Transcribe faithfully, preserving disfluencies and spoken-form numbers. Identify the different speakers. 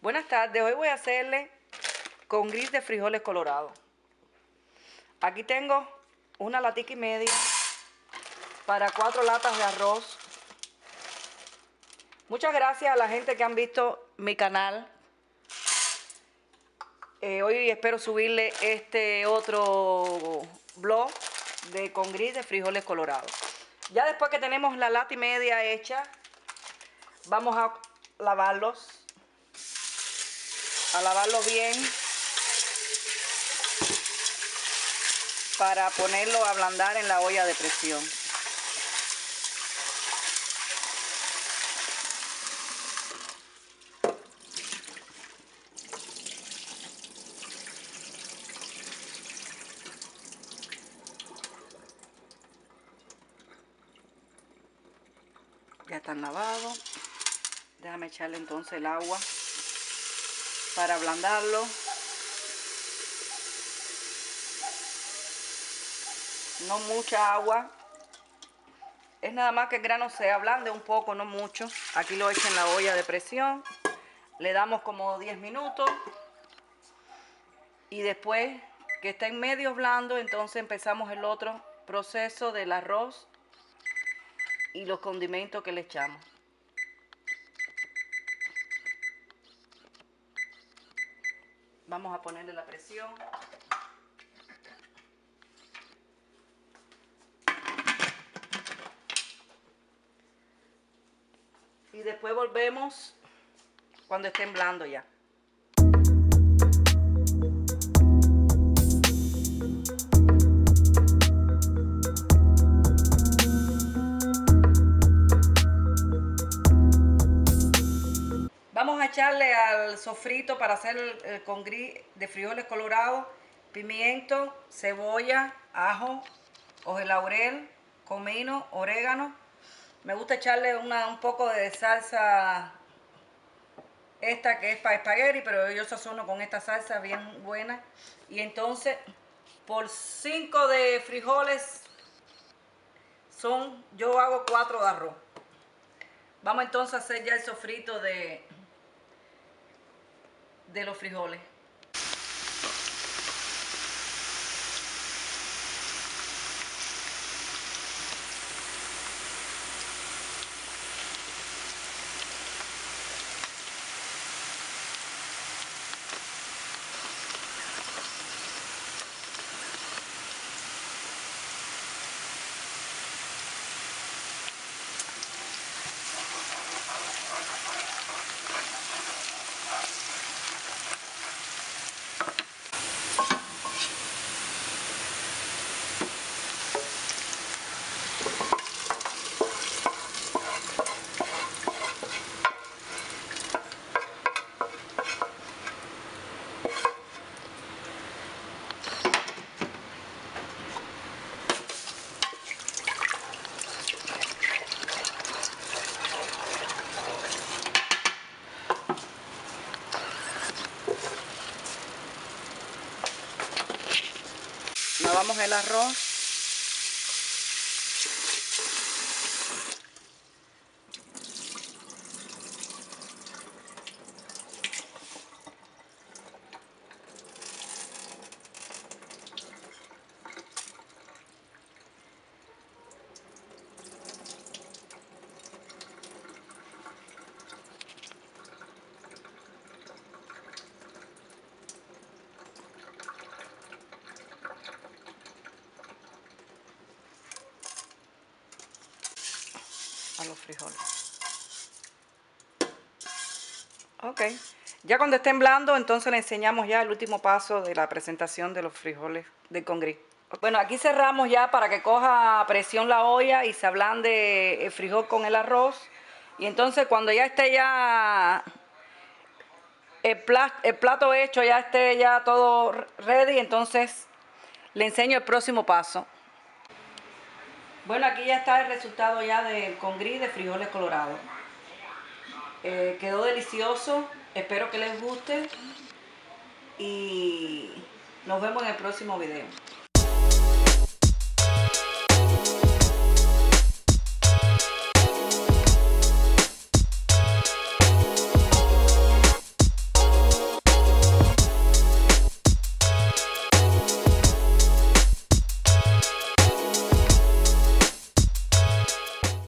Speaker 1: Buenas tardes, hoy voy a hacerle con gris de frijoles colorados. Aquí tengo una latica y media para cuatro latas de arroz. Muchas gracias a la gente que han visto mi canal. Eh, hoy espero subirle este otro blog de con gris de frijoles colorados. Ya después que tenemos la lata y media hecha, vamos a lavarlos. A lavarlo bien para ponerlo a ablandar en la olla de presión. Ya están lavados. Déjame echarle entonces el agua para ablandarlo. No mucha agua. Es nada más que el grano se ablande un poco, no mucho. Aquí lo echo en la olla de presión. Le damos como diez minutos. Y después que está en medio blando, entonces empezamos el otro proceso del arroz y los condimentos que le echamos. Vamos a ponerle la presión. Y después volvemos cuando estén blando ya. Vamos a echarle al sofrito para hacer el, el con gris de frijoles colorados, pimiento, cebolla, ajo, hoja de laurel, comino, orégano. Me gusta echarle una, un poco de salsa, esta que es para espagueti, pero yo sazono con esta salsa bien buena. Y entonces, por cinco de frijoles, son, yo hago cuatro de arroz. Vamos entonces a hacer ya el sofrito de, de los frijoles. Lavamos el arroz. A los frijoles. Ok, ya cuando estén blandos, entonces le enseñamos ya el último paso de la presentación de los frijoles de con gris. Bueno, aquí cerramos ya para que coja presión la olla y se ablande el frijol con el arroz. Y entonces cuando ya esté ya el plato, el plato hecho, ya esté ya todo ready, entonces le enseño el próximo paso. Bueno, aquí ya está el resultado ya del con gris de frijoles colorados. Eh, quedó delicioso, espero que les guste y nos vemos en el próximo video.